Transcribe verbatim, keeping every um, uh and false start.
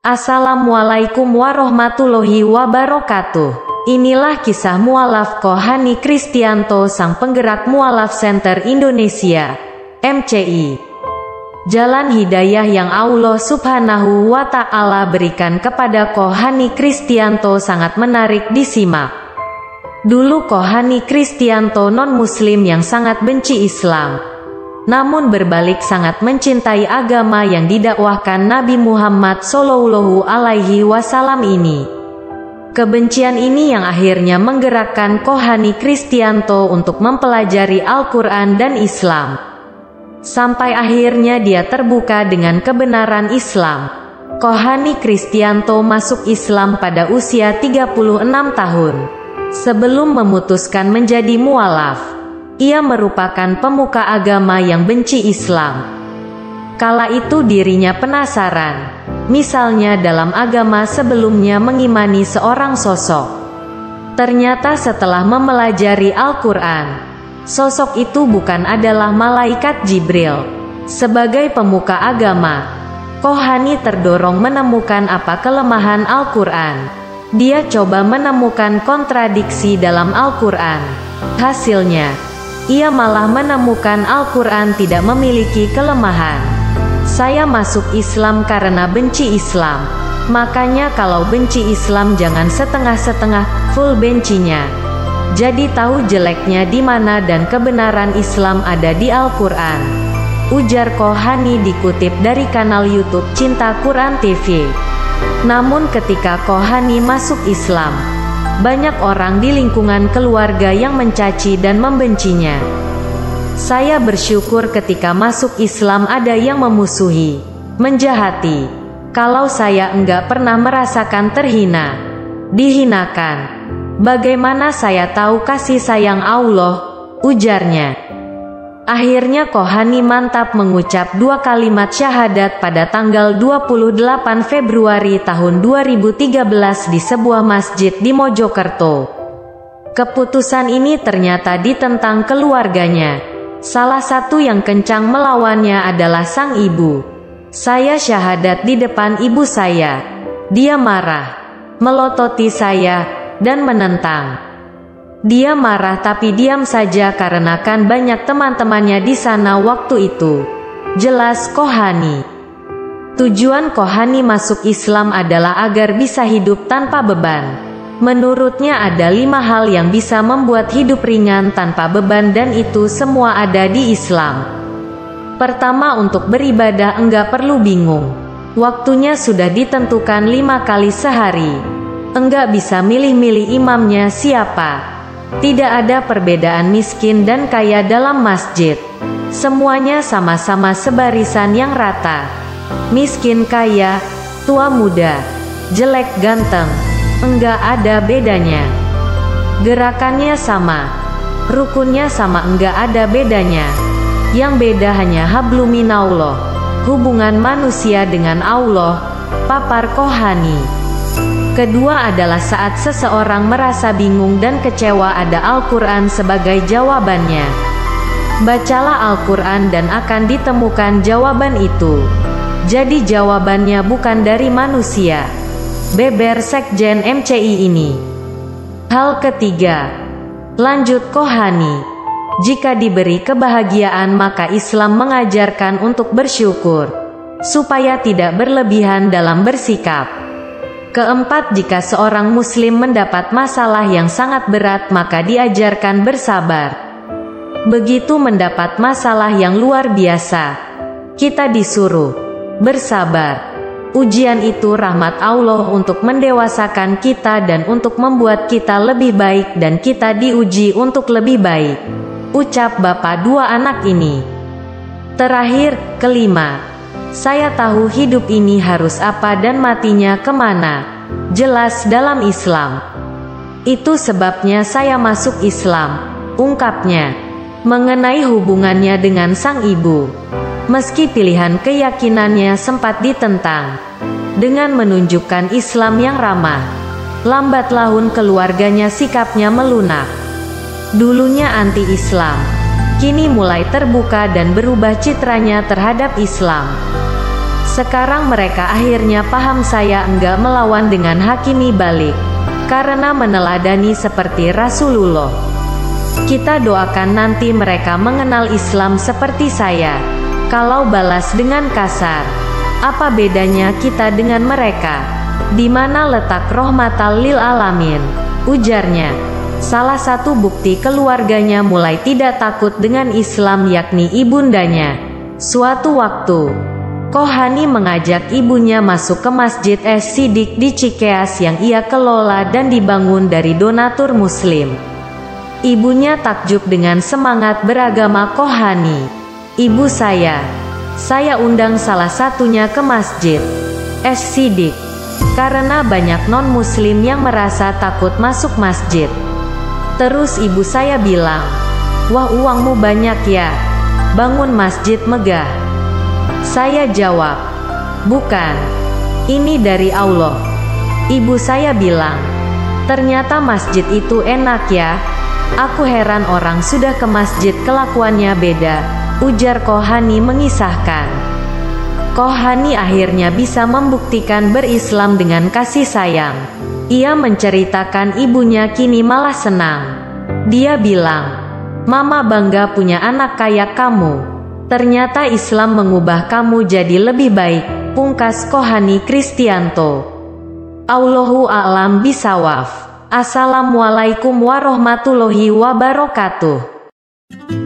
Assalamualaikum warahmatullahi wabarakatuh. Inilah kisah mualaf Kohani Kristianto, sang penggerak Mualaf Center Indonesia, M C I. Jalan hidayah yang Allah Subhanahu wa Ta'ala berikan kepada Kohani Kristianto sangat menarik disimak. Dulu Kohani Kristianto non-muslim yang sangat benci Islam, namun berbalik sangat mencintai agama yang didakwahkan Nabi Muhammad Shallallahu Alaihi Wasallam ini. Kebencian ini yang akhirnya menggerakkan Kohani Kristianto untuk mempelajari Al-Quran dan Islam. Sampai akhirnya dia terbuka dengan kebenaran Islam. Kohani Kristianto masuk Islam pada usia tiga puluh enam tahun. Sebelum memutuskan menjadi mualaf, ia merupakan pemuka agama yang benci Islam. Kala itu dirinya penasaran, misalnya dalam agama sebelumnya mengimani seorang sosok. Ternyata setelah mempelajari Al-Quran, sosok itu bukan adalah malaikat Jibril. Sebagai pemuka agama, Kohani terdorong menemukan apa kelemahan Al-Quran. Dia coba menemukan kontradiksi dalam Al-Quran. Hasilnya, ia malah menemukan Al-Quran tidak memiliki kelemahan. Saya masuk Islam karena benci Islam. Makanya kalau benci Islam jangan setengah-setengah, full bencinya. Jadi tahu jeleknya di mana dan kebenaran Islam ada di Al-Quran, ujar Kohani dikutip dari kanal YouTube Cinta Quran T V. Namun ketika Kohani masuk Islam, banyak orang di lingkungan keluarga yang mencaci dan membencinya. Saya bersyukur ketika masuk Islam ada yang memusuhi, menjahati. Kalau saya enggak pernah merasakan terhina, dihinakan, bagaimana saya tahu kasih sayang Allah, ujarnya. Akhirnya Kohani mantap mengucap dua kalimat syahadat pada tanggal dua puluh delapan Februari tahun dua ribu tiga belas di sebuah masjid di Mojokerto. Keputusan ini ternyata ditentang keluarganya. Salah satu yang kencang melawannya adalah sang ibu. Saya syahadat di depan ibu saya. Dia marah, melototi saya, dan menentang. Dia marah tapi diam saja karena kan banyak teman-temannya di sana waktu itu. Jelas Kohani. Tujuan Kohani masuk Islam adalah agar bisa hidup tanpa beban. Menurutnya ada lima hal yang bisa membuat hidup ringan tanpa beban dan itu semua ada di Islam. Pertama, untuk beribadah enggak perlu bingung. Waktunya sudah ditentukan lima kali sehari. Enggak bisa milih-milih imamnya siapa. Tidak ada perbedaan miskin dan kaya dalam masjid. Semuanya sama-sama sebarisan yang rata. Miskin kaya, tua muda, jelek ganteng, enggak ada bedanya. Gerakannya sama, rukunnya sama, enggak ada bedanya. Yang beda hanya habluminallah, hubungan manusia dengan Allah, papar Kohani. Kedua adalah saat seseorang merasa bingung dan kecewa ada Al-Quran sebagai jawabannya. Bacalah Al-Quran dan akan ditemukan jawaban itu. Jadi jawabannya bukan dari manusia, beber Sekjen M C I ini. Hal ketiga, lanjut Kohani, jika diberi kebahagiaan maka Islam mengajarkan untuk bersyukur, supaya tidak berlebihan dalam bersikap. Keempat, jika seorang muslim mendapat masalah yang sangat berat maka diajarkan bersabar. Begitu mendapat masalah yang luar biasa, kita disuruh bersabar. Ujian itu rahmat Allah untuk mendewasakan kita dan untuk membuat kita lebih baik dan kita diuji untuk lebih baik, ucap bapak dua anak ini. Terakhir, kelima, saya tahu hidup ini harus apa dan matinya kemana. Jelas dalam Islam. Itu sebabnya saya masuk Islam, ungkapnya. Mengenai hubungannya dengan sang ibu, meski pilihan keyakinannya sempat ditentang, dengan menunjukkan Islam yang ramah, lambat laun keluarganya sikapnya melunak. Dulunya anti-Islam, kini mulai terbuka dan berubah citranya terhadap Islam. Sekarang mereka akhirnya paham saya enggak melawan dengan hakimi balik, karena meneladani seperti Rasulullah. Kita doakan nanti mereka mengenal Islam seperti saya. Kalau balas dengan kasar, apa bedanya kita dengan mereka? Di mana letak rahmatal lil alamin? Ujarnya. Salah satu bukti keluarganya mulai tidak takut dengan Islam yakni ibundanya. Suatu waktu, Kohani mengajak ibunya masuk ke Masjid Es-Siddiq di Cikeas yang ia kelola dan dibangun dari donatur muslim. Ibunya takjub dengan semangat beragama Kohani. Ibu saya, saya undang salah satunya ke Masjid Es-Siddiq, karena banyak non-muslim yang merasa takut masuk masjid. Terus ibu saya bilang, wah uangmu banyak ya, bangun masjid megah. Saya jawab, bukan, ini dari Allah. Ibu saya bilang, ternyata masjid itu enak ya. Aku heran orang sudah ke masjid kelakuannya beda, ujar Kohani mengisahkan. Kohani akhirnya bisa membuktikan berislam dengan kasih sayang. Ia menceritakan ibunya kini malah senang. Dia bilang, Mama bangga punya anak kayak kamu. Ternyata Islam mengubah kamu jadi lebih baik, pungkas Kohani Kristianto. Allahu a'lam bisawaf. Assalamualaikum warahmatullahi wabarakatuh.